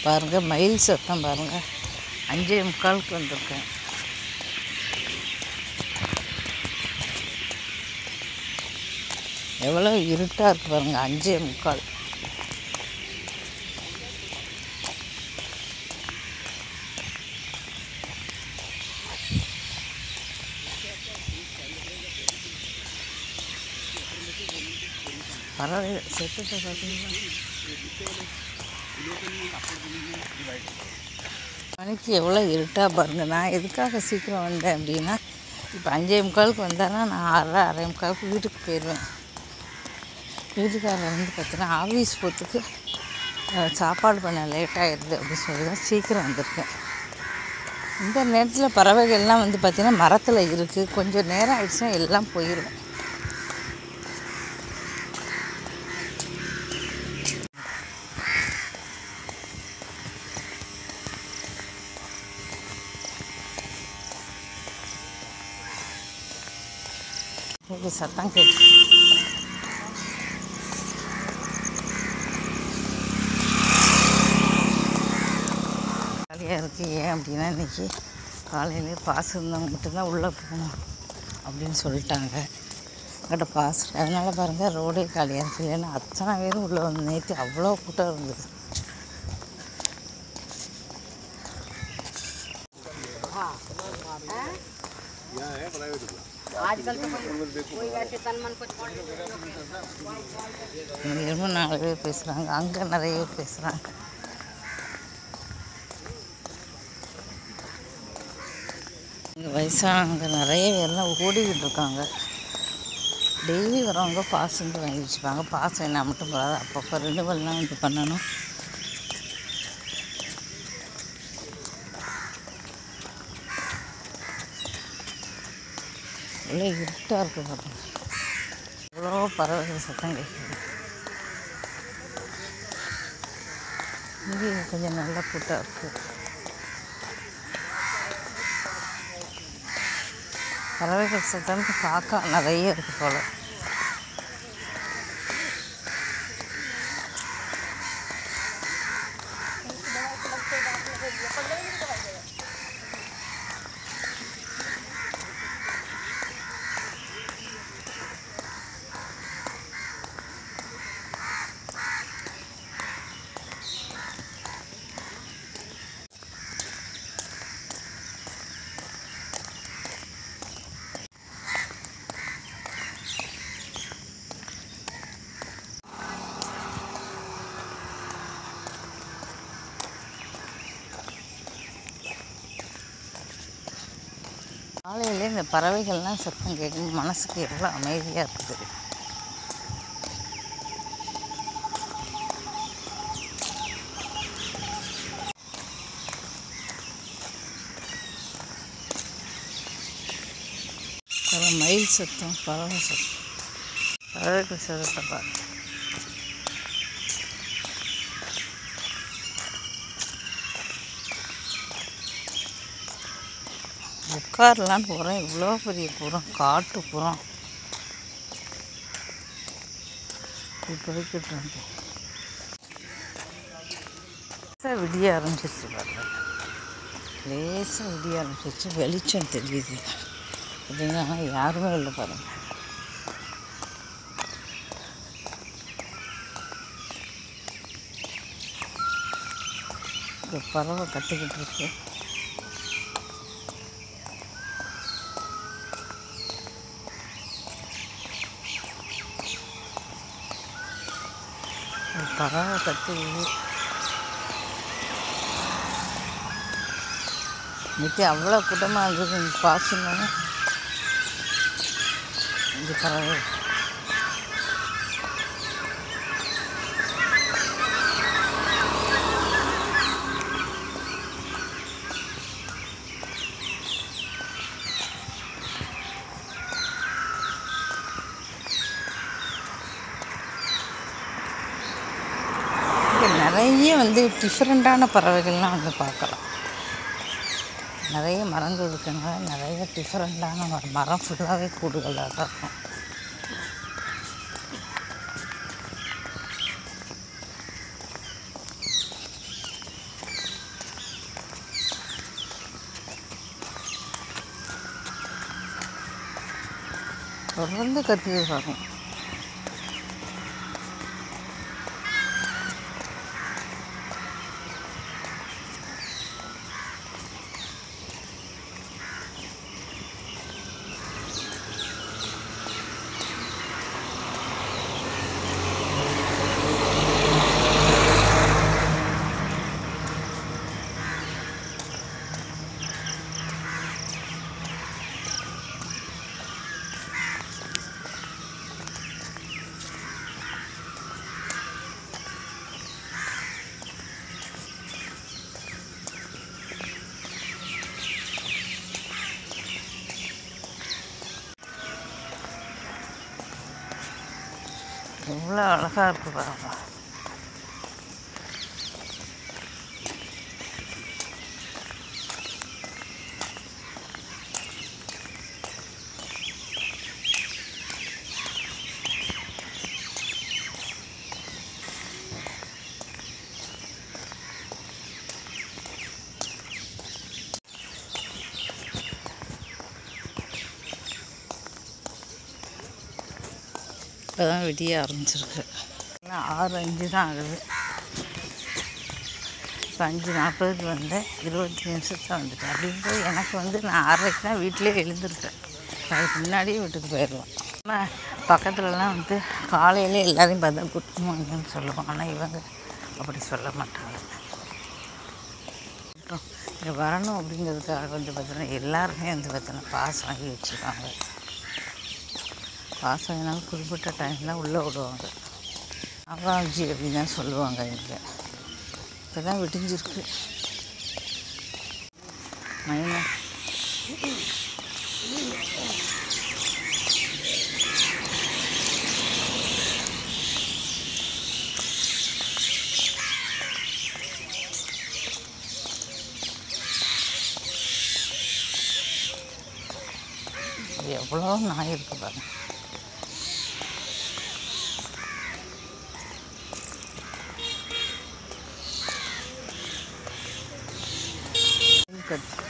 பாருங்கள், மயில் சத்தம் பாருங்கள். 5:45 வந்திருக்கேன். எவ்வளோ இருட்டாக இருக்குது பாருங்கள். 5:45. பறவை செத்துட்ட பார்த்தீங்களா? மணிக்கு எவ்வளோ இருட்டாக பாருங்கள். நான் எதுக்காக சீக்கிரம் வந்தேன் அப்படின்னா, இப்போ 5:45 வந்தேன்னா நான் 6:45 வீட்டுக்கு போயிடுவேன். வீட்டுக்காரர் வந்து பார்த்தீங்கன்னா ஆஃபீஸ் போகிறதுக்கு சாப்பாடு பண்ண லேட் ஆகிடுது அப்படின்னு சொல்லி தான் சீக்கிரம் வந்திருக்கேன். இந்த நேரத்தில் பறவைகள்லாம் வந்து பார்த்திங்கன்னா மரத்தில் இருக்குது. கொஞ்சம் நேரம் ஆகிடுச்சுன்னா எல்லாம் போயிடும். இது சத்தம் கேட்டு ஜாலியாக இருக்குது. ஏன் அப்படின்னா இன்றைக்கி காலையிலே பாஸ் இருந்தவங்க மட்டும்தான் உள்ளே போகணும் அப்படின்னு சொல்லிட்டாங்க. அங்கிட்ட பாஸ் அதனால் பாருங்கள் ரோடே காலியாக இருக்குது. இல்லைன்னா அத்தனை பேரும் உள்ளே வந்து நேற்று அவ்வளோ கூட்டம் இருந்தது. இங்கேயும் 4 பேர் பேசுகிறாங்க, அங்கே நிறைய பேர் பேசுகிறாங்க. இங்கே வயசானவங்க நிறைய பேர்லாம் ஓடிக்கிட்டு இருக்காங்க. டெய்லி வரவங்க பாஸ் வந்து வாங்கி வச்சுப்பாங்க. பாஸ் என்ன மட்டும் போகாது, அப்பப்போ ரினுவல்லாம் வந்து பண்ணணும். எவ்வளோ இருட்டாக இருக்குது பாருங்க. எவ்வளோ பறவைகள் சத்தம் கேட்குது. இங்கேயும் கொஞ்சம் நல்ல கூட்டம் இருக்குது. பறவைகள் சத்தம் காக்கா நிறைய இருக்குது போல். காலையில் இந்த பறவைகள்லாம் சத்தம் கேட்கும் மனசுக்கு எவ்வளோ அமைதியாக இருக்குது. மயில் சத்தம், பறவை சத்தம், பறவைகள் சத்தத்தை பாருங்க. உட்காரலான்னு போகிறேன். இவ்வளோ பெரிய புறம், காட்டு புறம் போய்கிட்டு இருந்தேன். விடிய ஆரம்பிச்சிருச்சு பாருங்க. லேசாக விடிய ஆரம்பிச்சிருச்சு. வெளிச்சம் தெரியுது அப்படின்னா யாருமே இல்லை பாருங்கள். இந்த பறவை கட்டிக்கிட்டு இருக்கு. பறவை கட்டி இன்னைக்கு அவ்வளோ கூட்டமாக இருந்தது. பாசணும் இந்த பறவை நிறைய வந்து டிஃப்ரெண்ட்டான பறவைகள்லாம் வந்து பார்க்கலாம். நிறைய மரங்கள் இருக்கிறதுனால நிறைய டிஃப்ரெண்ட்டான மரம் ஃபுல்லாகவே கூடுகளாக தான் இருக்கும். தொடர்ந்து கற்றுக்கிட்டு வரணும். எவ்வளோ அழகாக இருக்குது பாருங்க. இப்போ தான் விடிய ஆரம்பிச்சிருக்கு. 6:05 தான் ஆகுது. இப்போ 5:40க்கு வந்தேன், 20 நிமிஷத்தில் வந்துட்டேன். அப்படிங்கும்போது எனக்கு வந்து நான் 6:30க்கு தான் வீட்டிலே எழுந்திருக்கேன். அதுக்கு முன்னாடியே வீட்டுக்கு போயிடலாம். ஆனால் பக்கத்துலலாம் வந்து காலையிலே எல்லோரையும் பார்த்தா குட் மார்னிங்னு சொல்லுவோம். ஆனால் இவங்க அப்படி சொல்ல மாட்டாங்க. அப்புறம் இங்கே வரணும் அப்படிங்கிறதுக்காக வந்து பார்த்தோன்னா எல்லாருமே வந்து பார்த்தோன்னா பாஸ் வாங்கி வச்சுருக்காங்க. பாஸ் வாங்கினாலும் குறிப்பிட்ட டைமில் உள்ளே விடுவாங்க. அவாஜி அப்படின்னு தான் சொல்லுவாங்க. இங்கே இப்போ தான் விடிஞ்சிருக்கு. மைனா எவ்வளோ நாய் இருக்குது பாருங்க. கட்